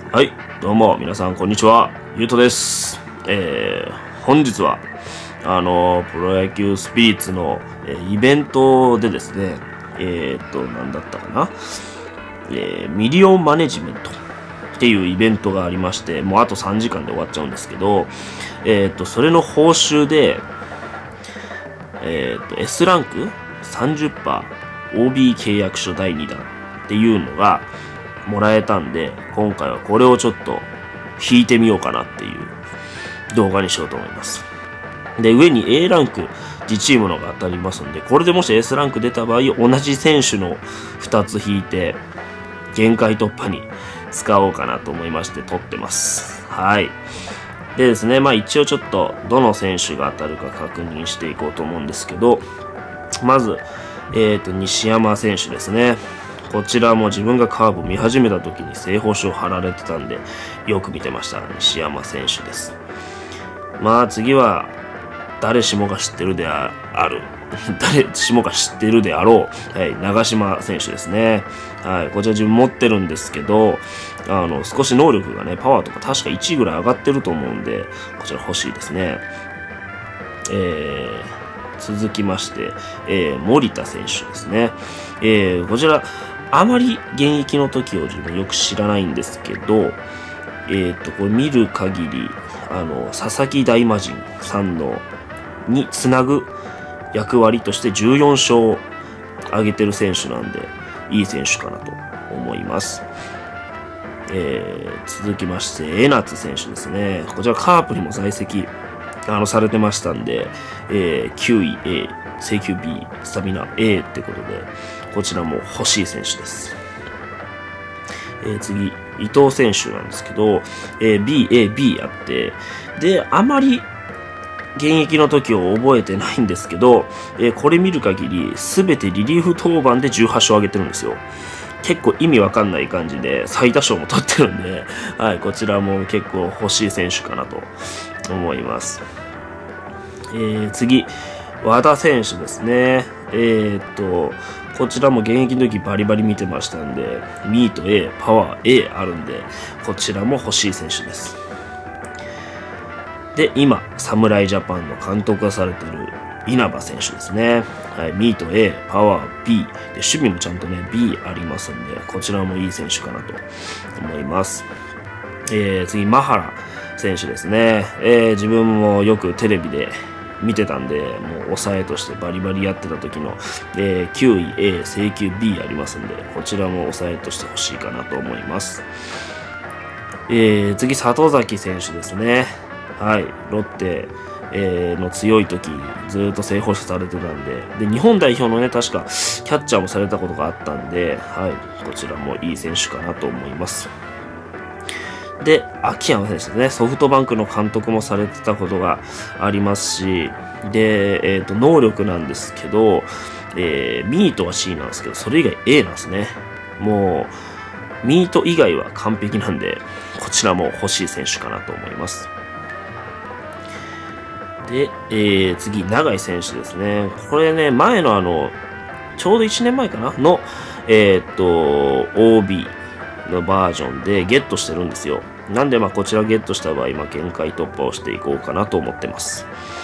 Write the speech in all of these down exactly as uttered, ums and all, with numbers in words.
はい、どうも皆さんこんにちは、ゆうとです。えー、本日はあのプロ野球スピリッツの、えー、イベントでですね、えー、っと何だったかな、えー、ミリオンマネジメントっていうイベントがありまして、もうあとさんじかんで終わっちゃうんですけど、えー、っとそれの報酬で、えー、っと S ランク さんじゅっパーセント オービー 契約書だいにだんっていうのがもらえたんで、今回はこれをちょっと引いてみようかなっていう動画にしようと思います。で、上に A ランク自チームのが当たりますんで、これでもし S ランク出た場合、同じ選手のふたつ引いて限界突破に使おうかなと思いまして撮ってます。はい。でですね、まあ一応ちょっとどの選手が当たるか確認していこうと思うんですけど、まず、えっと、西山選手ですね。こちらも自分がカーブ見始めた時に正捕手を貼られてたんで、よく見てました。西山選手です。まあ次は、誰しもが知ってるである。誰しもが知ってるであろう。はい、長嶋選手ですね。はい、こちら自分持ってるんですけど、あの、少し能力がね、パワーとか確かいちいぐらい上がってると思うんで、こちら欲しいですね。えー、続きまして、えー、森田選手ですね。えー、こちら、あまり現役の時を自分よく知らないんですけど、えっと、これ見る限り、あの、佐々木大魔神さんの、につなぐ役割としてじゅうよんしょうを挙げてる選手なんで、いい選手かなと思います。えー、続きまして、江夏選手ですね。こちらカープにも在籍、あの、されてましたんで、えー、きゅうい A、制球 B、スタミナ A ってことで、こちらも欲しい選手です。えー、次、伊藤選手なんですけど、えー、B、A、B あって、で、あまり現役の時を覚えてないんですけど、えー、これ見る限り、すべてリリーフ登板でじゅうはっしょう上げてるんですよ。結構意味わかんない感じで、最多勝も取ってるんで、はい、こちらも結構欲しい選手かなと思います。えー、次、和田選手ですね。えー、っと、こちらも現役の時バリバリ見てましたんで、ミート A、パワー A あるんで、こちらも欲しい選手です。で、今、侍ジャパンの監督がされている稲葉選手ですね。はい、ミート A、パワー B、で守備もちゃんとね、B ありますんで、こちらもいい選手かなと思います。えー、次、マハラ選手ですね。えー、自分もよくテレビで見てたんで、もう抑えとしてバリバリやってた時の、えー、きゅうい A、制球 B ありますんで、こちらも抑えとして欲しいかなと思います。えー、次、里崎選手ですね。はい、ロッテ、えー、の強い時、ずっと正捕手されてたんで、で、日本代表のね、確か、キャッチャーもされたことがあったんで、はい、こちらもいい選手かなと思います。で、秋山選手ですね。ソフトバンクの監督もされてたことがありますし、で、えっと、能力なんですけど、えー、ミートは C なんですけど、それ以外 A なんですね。もう、ミート以外は完璧なんで、こちらも欲しい選手かなと思います。で、えー、次、永井選手ですね。これね、前のあの、ちょうどいちねんまえかなの、えっと、オービー のバージョンでゲットしてるんですよ。なんでまあこちらゲットした場合、まあ限界突破をしていこうかなと思ってます。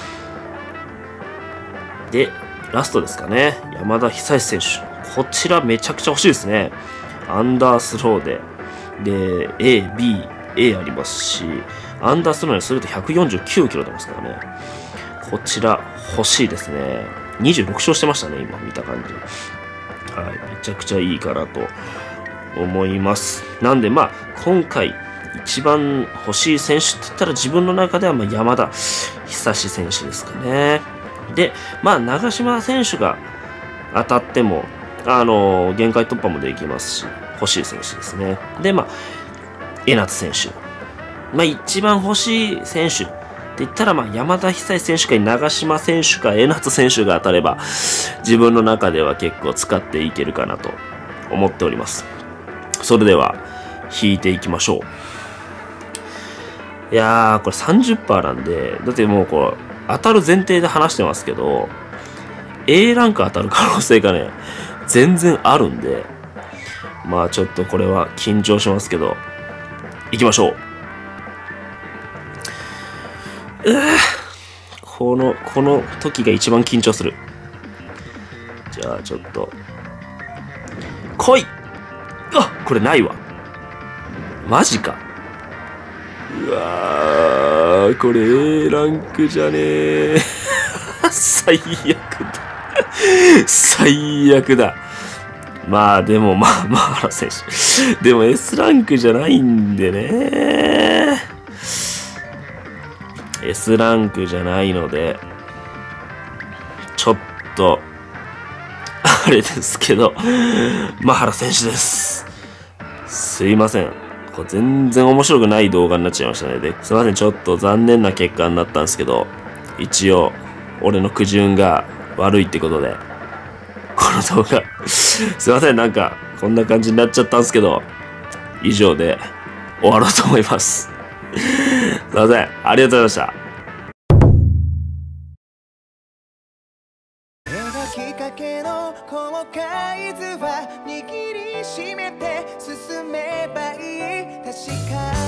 で、ラストですかね。山田久志選手。こちらめちゃくちゃ欲しいですね。アンダースローで。で、A、B、A ありますし、アンダースローにするとひゃくよんじゅうきゅうキロ出ますからね。こちら欲しいですね。にじゅうろくしょうしてましたね、今見た感じ。はい、めちゃくちゃいいかなと思います。なんでまあ、今回一番欲しい選手って言ったら自分の中ではまあ山田久志選手ですかね。で、まあ長嶋選手が当たっても、あのー、限界突破もできますし、欲しい選手ですね。で、まあ、江夏選手。まあ一番欲しい選手って言ったら、まあ山田久志選手か長嶋選手か江夏選手が当たれば、自分の中では結構使っていけるかなと思っております。それでは、引いていきましょう。いやー、これ さんじゅっパーセント なんで、だってもうこう、当たる前提で話してますけど、A ランク当たる可能性がね、全然あるんで、まあちょっとこれは緊張しますけど、 行きましょう。うぅこの、この時が一番緊張する。じゃあ、ちょっと。来い！あ、これないわ。マジか。うわー、これ A ランクじゃねえ。最悪だ。最悪だ。まあ、でも、まあ、マハラ選手。でも S ランクじゃないんでね。S ランクじゃないので、ちょっと、あれですけど、マハラ選手です。すいません。これ全然面白くない動画になっちゃいましたね。で、すいません。ちょっと残念な結果になったんですけど、一応、俺の苦順が悪いってことで、この動画、すいません。なんか、こんな感じになっちゃったんですけど、以上で終わろうと思います。すいません。ありがとうございました。 描きかけの後悔図は握りしめて進めばいい確か